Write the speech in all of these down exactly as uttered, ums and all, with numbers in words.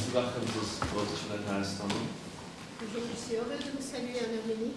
suis heureux de vous saluer en Arménie.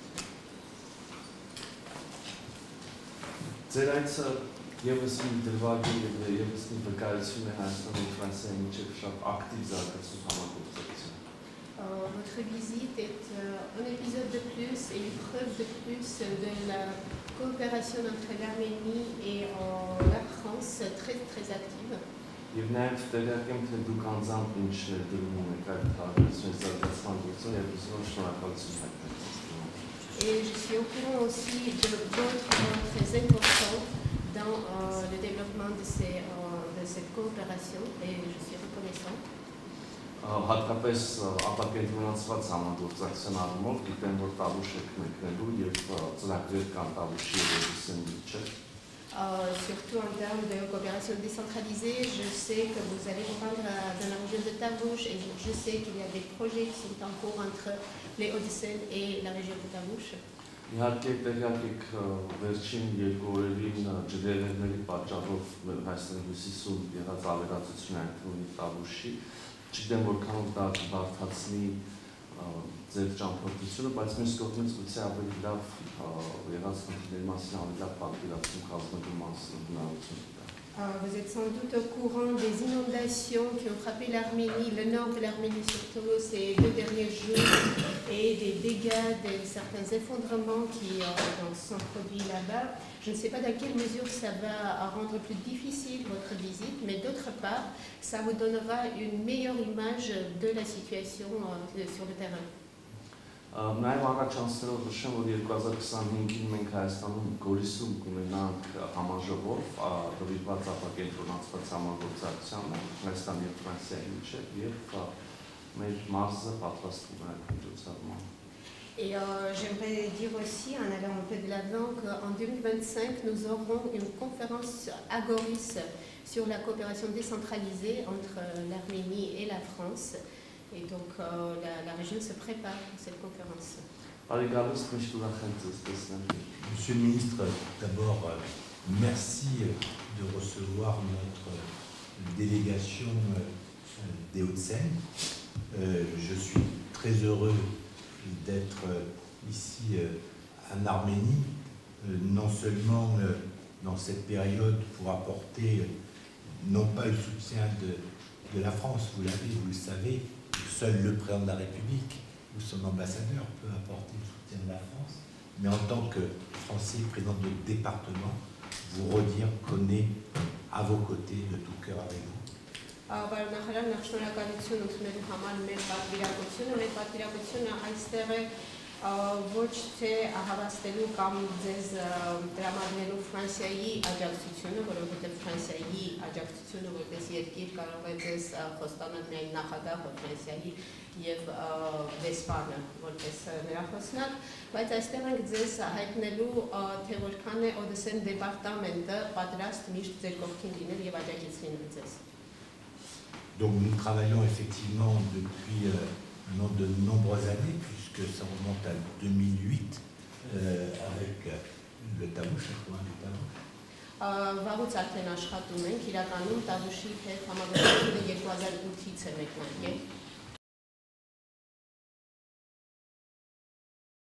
Եվս մի դրվագի եվս մի վկայություն է Հայաստանի ու Ֆրանսիայի միջև շատ ակտիվ զարգացող համագործակցություն։ Votre visite est un épisode de plus et une preuve de plus de la coopération entre l'Arménie et la France très très active. Եվ նաև տեղյակ եմ, թե դուք անձամբ ինչ ներդրում ունեք այդ հարաբերությունների զարգացման գործում եւ ուզում եմ շնորհակալություն հայտնել։ Et je suis au courant aussi de votre rôle très important dans euh, le développement de, ces, euh, de cette coopération et je suis reconnaissant. Հատկապես ապակենտրոնացված համագործակցության առումով գիտեմ, որ Տավուշ եք մեկնելու եւ ծրագրեր կան Տավուշի եւ Ռուսիայի միջեւ։ Surtout en termes de coopération décentralisée, je sais que vous allez vous rendre dans la région de Tavouche et je sais qu'il y a des projets qui sont en cours entre les Hauts-de-Seine et la région de Tavouche. Իհարկե տեղյակ եք վերջին երկու օրերին ջրերների պատճառով Հայաստանի հյուսիսում եղած ավերածություն այնքան Տավուշի, չգիտեմ որքանով դա կբարդացնի ձեր ճամփորդությունը, բայց մյուս կողմից գուցե ավելի լավ եղած խնդիրների մասին ավելի լավ պատկերացում կազմելու մասին հնարավորություն կա։ Vous êtes sans doute au courant des inondations qui ont frappé l'Arménie, le nord de l'Arménie surtout ces deux derniers jours, et des dégâts, de certains effondrements qui euh, sont produits là-bas. Je ne sais pas dans quelle mesure ça va rendre plus difficile votre visite, mais d'autre part, ça vous donnera une meilleure image de la situation euh, sur le terrain. Նաև առաջանցներով նշեմ, որ երկու հազար քսանհինգին մենք Հայաստանում Գորիսում կունենանք համաժողով նվիրված ապակենտրոնացված համագործակցությանը Հայաստանի և Ֆրանսիայի միջև և մեր մարզը պատրաստվում է այդ միջոցառմանը։ Et euh, j'aimerais dire aussi, en allant un peu de l'avant, qu'en deux mille vingt-cinq, nous aurons une conférence à Goris sur la coopération décentralisée entre l'Arménie et la France. Et donc euh, la, la région se prépare pour cette conférence. Monsieur le ministre, d'abord, merci de recevoir notre délégation des Hauts-de-Seine. Euh, je suis très heureux d'être ici en Arménie, non seulement dans cette période pour apporter non pas le soutien de, de la France, vous l'avez, vous le savez, seul le président de la République ou son ambassadeur peut apporter le soutien de la France, mais en tant que Français, président de département, vous redire qu'on est à vos côtés de tout cœur avec vous. Ոչ թե հավաստելու կամ ձեզ տրամադրելու Ֆրանսիայի աջակցությունը, որովհետև Ֆրանսիայի աջակցությունը որպես երկիր կարող է ձեզ խոստանալ միայն նախագահը Ֆրանսիայի եւ դեսպանը որպես նրա խոսնակ, բայց այստեղ ենք ձեզ հայտնելու թե որքան է Հոդեսեն դեպարտամենտը պատրաստ միշտ ձեր կողքին լինել եւ աջակից լինել ձեզ։ Donc nous travaillons effectivement depuis euh, de nombreuses années, puisque ça remonte à deux mille huit euh, avec le Tavouche, le Tavouche. Վաղուց արդեն աշխատում ենք, իրականում Տավուշի հետ համագործակցությունը երկու հազար ութից է մեկնարկել։